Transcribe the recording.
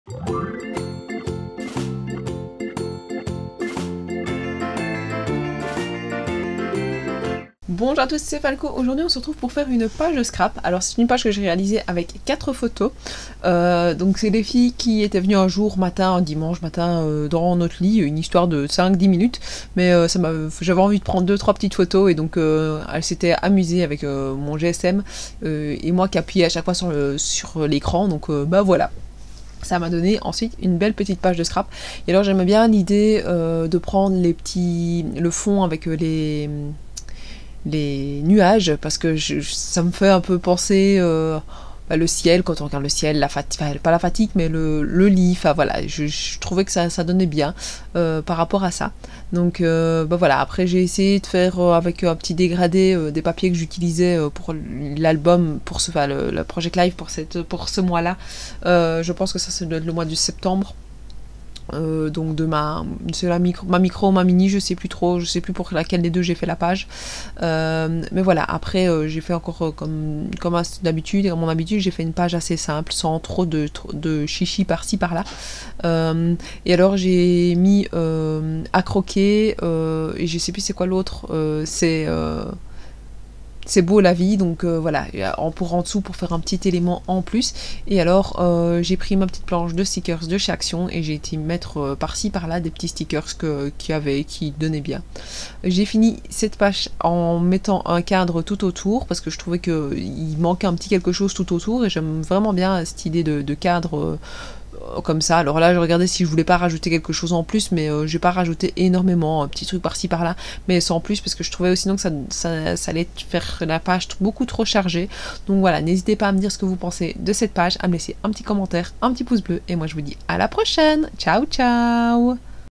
Bonjour à tous, c'est Falco. Aujourd'hui on se retrouve pour faire une page de scrap. Alors c'est une page que j'ai réalisée avec 4 photos. Donc c'est des filles qui étaient venues un jour matin, un dimanche matin dans notre lit, une histoire de 5-10 minutes. Mais j'avais envie de prendre 2-3 petites photos et donc elles s'étaient amusées avec mon GSM et moi qui appuyais à chaque fois sur l'écran. Donc bah voilà. Ça m'a donné ensuite une belle petite page de scrap. Et alors j'aimais bien l'idée de prendre le fond avec les nuages, parce que ça me fait un peu penser le ciel, quand on regarde le ciel, pas la fatigue, mais le lit, enfin voilà, je trouvais que ça donnait bien par rapport à ça. Donc voilà, après j'ai essayé de faire avec un petit dégradé des papiers que j'utilisais pour l'album, pour le Project Live pour ce mois-là. Je pense que ça doit être le mois du septembre. Donc c'est ma micro, ma mini, je sais plus trop, je sais plus pour laquelle des deux j'ai fait la page. Mais voilà, après j'ai fait encore comme d'habitude, à mon habitude, j'ai fait une page assez simple, sans trop de chichi par-ci par-là. Et alors j'ai mis à croquer, et je sais plus c'est quoi l'autre, c'est beau la vie, donc voilà, en dessous pour faire un petit élément en plus. Et alors j'ai pris ma petite planche de stickers de chez Action et j'ai été mettre par-ci par-là des petits stickers qui donnaient bien. J'ai fini cette page en mettant un cadre tout autour parce que je trouvais qu'il manquait un petit quelque chose tout autour et j'aime vraiment bien cette idée de cadre comme ça. Alors là je regardais si je voulais pas rajouter quelque chose en plus, mais j'ai pas rajouté énormément, un petit truc par-ci par-là, mais sans plus, parce que je trouvais aussi que ça allait faire la page beaucoup trop chargée. Donc voilà, n'hésitez pas à me dire ce que vous pensez de cette page, à me laisser un petit commentaire, un petit pouce bleu, et moi je vous dis à la prochaine. Ciao ciao.